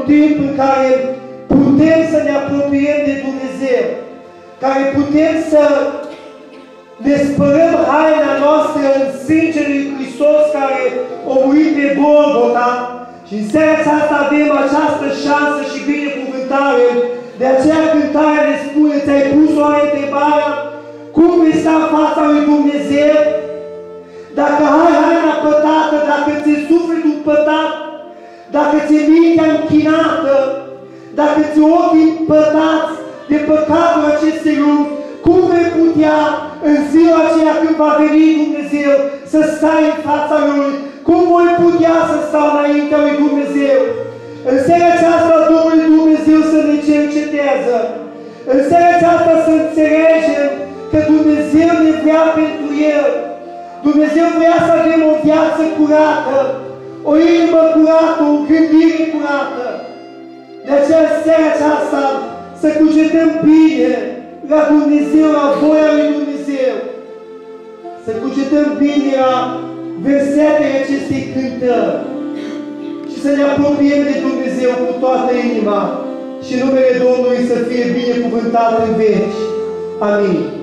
timp în care putem să ne apropiem de Dumnezeu, care putem să ne spălăm haina noastră în sângele lui Hristos care a murit pe Golgota. Și în seara aceasta avem această șansă și binecuvântare. De aceea cântarea ne spune, ți-ai pus oare întrebarea cum vei sta în fața lui Dumnezeu? Dacă ai haina pătată, dacă ți-e sufletul pătat, dacă ți-e mintea închinată, dacă ți-e ochii pătați de păcatul acestei lumi, cum vei putea în ziua aceea când va veni Dumnezeu să stai în fața Lui? Cum voi putea să stau înaintea lui Dumnezeu? În seara aceasta Domnul Dumnezeu să ne cercetează. În seara aceasta să înțelegem că Dumnezeu ne vrea pentru El. Dumnezeu vrea să avem o viață curată, o inimă curată, o gândire curată. De aceea în seara aceasta să cugetăm bine la Dumnezeu, la voia lui Dumnezeu. Să cugetăm bine la versetele acestei cântări și să ne apropiem de Dumnezeu cu toată inima și numele Domnului să fie binecuvântat în veci. Amin.